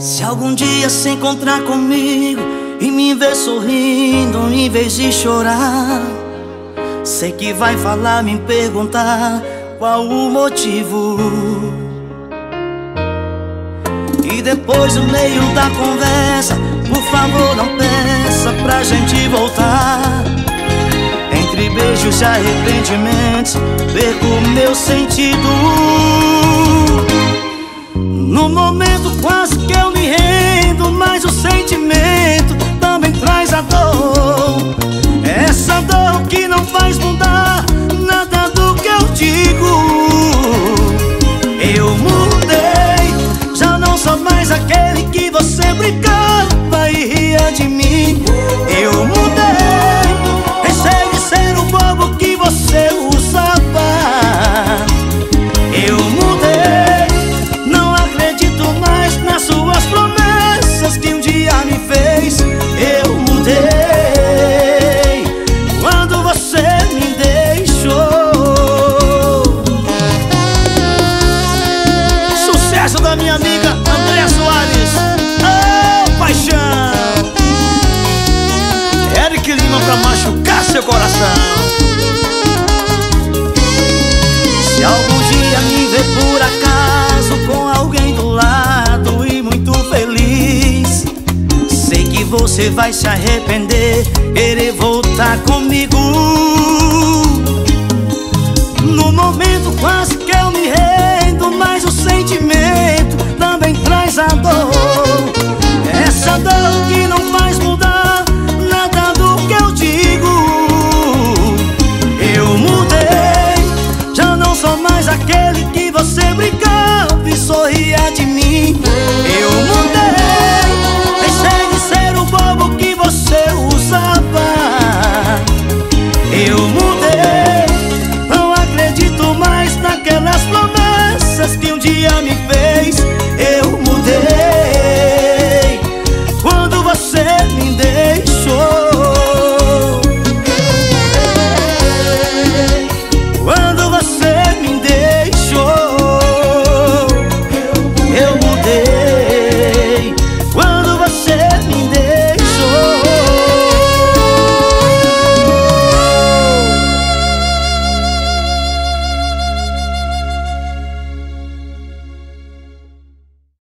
Se algum dia se encontrar comigo e me ver sorrindo em vez de chorar, sei que vai falar, me perguntar qual o motivo. E depois no meio da conversa, por favor não peça pra gente voltar. Entre beijos e arrependimentos, perco o meu sentido. No momento quase que eu me rendo, mas o sentimento também traz a dor. Essa dor que não faz mudar nada do que eu digo. Eu mudei, já não sou mais aquele que você brincava e ria de mim. Eu mudei, deixei de ser o bobo que você usava. Eu mudei, não acredito mais nas suas promessas que um dia me fez. Eu mudei quando você me deixou. Sucesso da minha amiga Andréa Soares. Oh, paixão! Eric Lima pra machucar seu coração. Se algum dia me ver por acaso com alguém do lado e muito feliz, sei que você vai se arrepender, querer voltar comigo. No momento quase que eu me rendo, mas o sentimento também traz a dor.